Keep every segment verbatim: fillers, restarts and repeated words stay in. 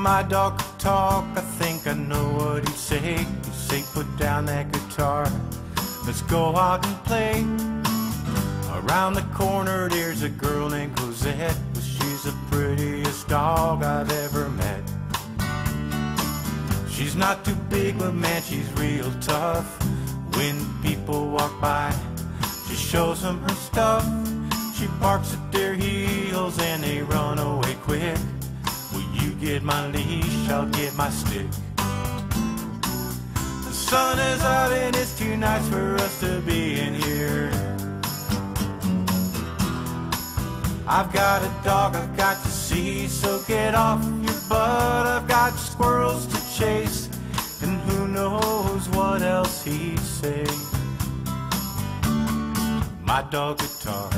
my dog could talk, I think I know what he'd say. He'd say, put down that guitar, let's go out and play. Around the corner there's a girl named Cosette, but she's the prettiest dog I've ever met. She's not too big, but man, she's real tough. When people walk by, she shows them her stuff. She barks at their heels and they run away quick. Will you get my leash? I'll get my stick. The sun is out and it's too nice for us to be in here. I've got a dog I've got to see, so get off your butt. I've got squirrels to chase, and who knows what else he'd say. My dog could talk.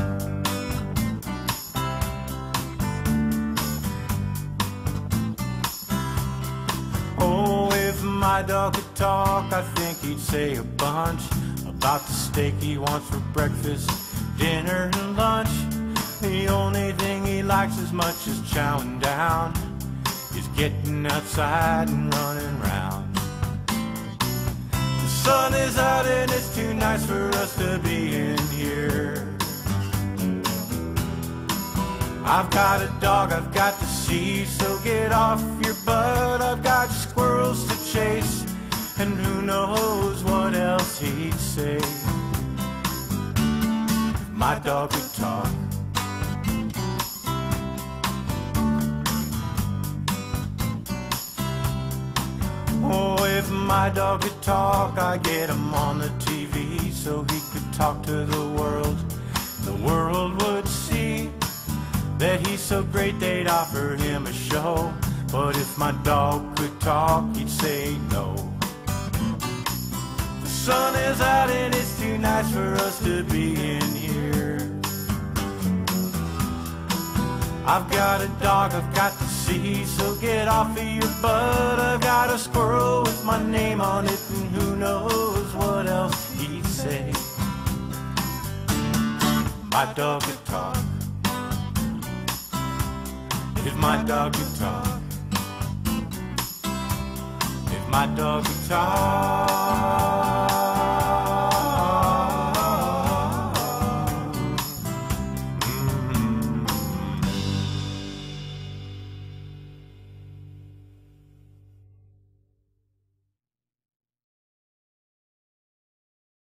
Oh, if my dog could talk, I think he'd say a bunch about the steak he wants for breakfast, dinner, and lunch. The only thing he likes as much as chowing down is getting outside and running round. The sun is out and it's too nice for us to be in here. I've got a dog I've got to see, so get off your butt. I've got squirrels to chase, and who knows what else he'd say. If my dog could talk. Oh, if my dog could talk, I'd get him on the T V so he could talk to the world. The world would see that he's so great they'd offer him a show. But if my dog could talk, he'd say no. The sun is out and it's too nice for us to be in here. I've got a dog I've got to see, so get off of your butt. I've got a squirrel with my name on it, and who knows what else he'd say. My dog could talk. If my dog could talk. If my dog could talk.